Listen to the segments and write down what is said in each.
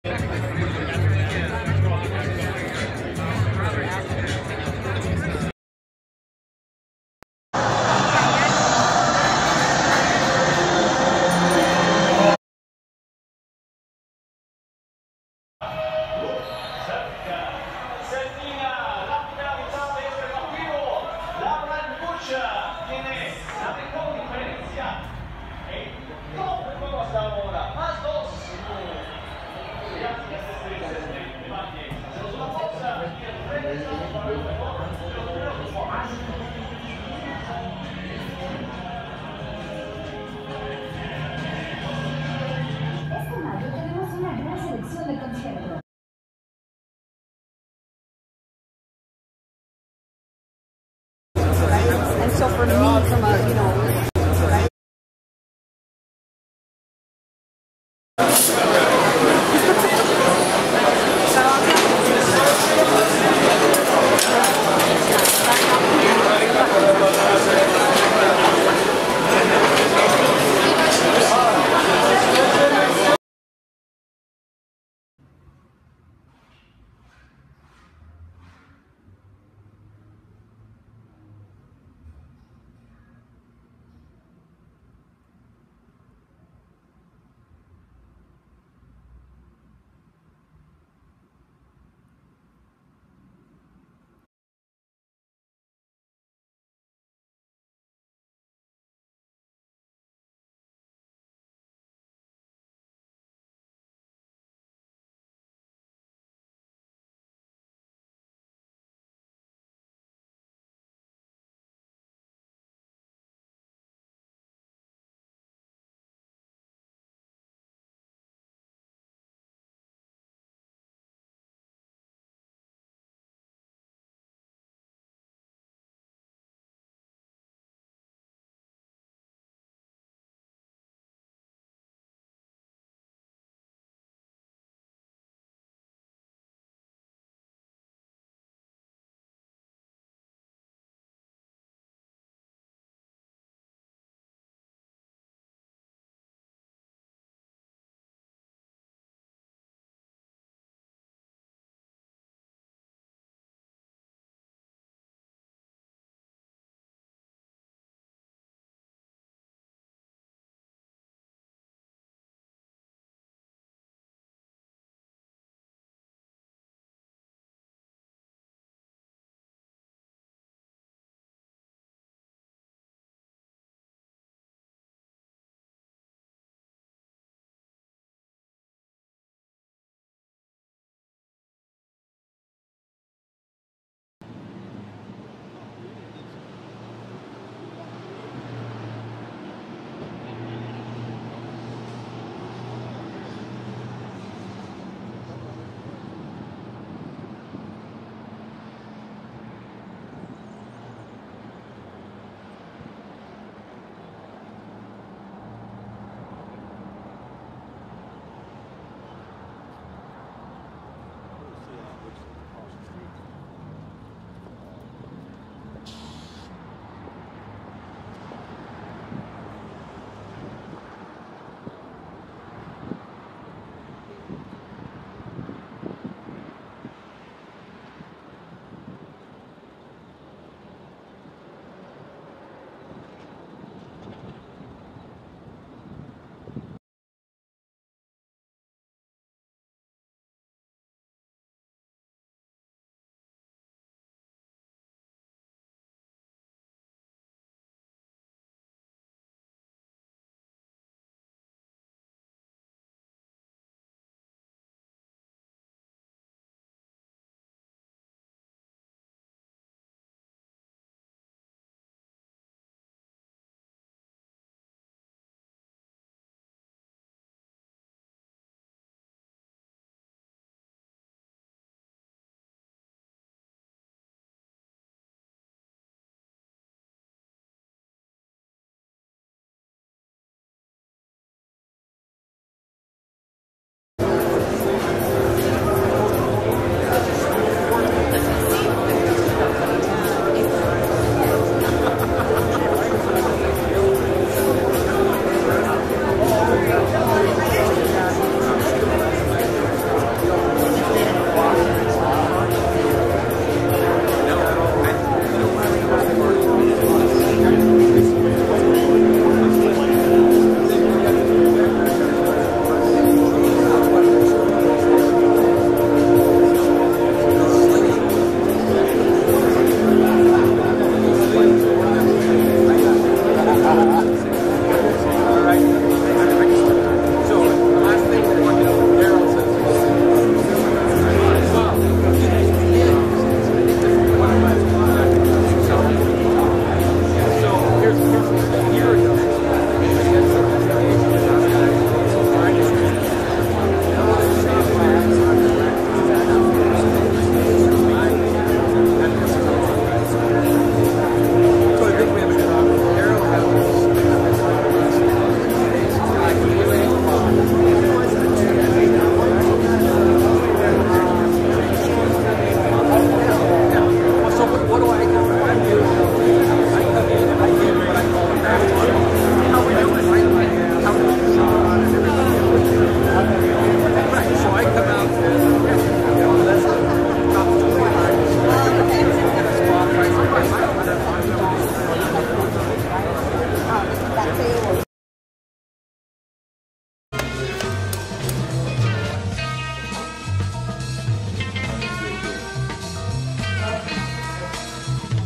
And so for me, from a, you know,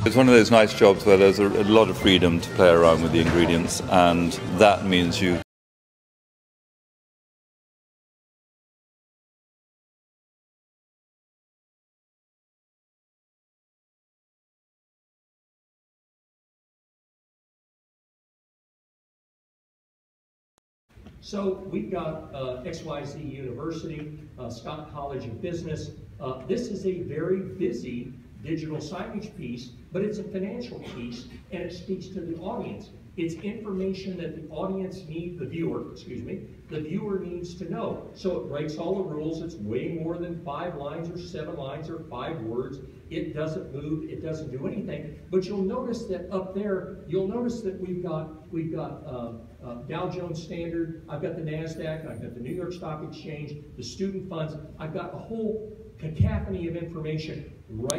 It's one of those nice jobs where there's a lot of freedom to play around with the ingredients, and that means you So we've got XYZ University, Scott College of Business. This is a very busy digital signage piece, but it's a financial piece, and it speaks to the audience. It's information that the audience needs, the viewer needs to know. So it breaks all the rules. It's way more than 5 lines or 7 lines or 5 words. It doesn't move, it doesn't do anything. But you'll notice that up there, you'll notice that we've got Dow Jones Standard, I've got the NASDAQ, I've got the New York Stock Exchange, the student funds. I've got a whole cacophony of information right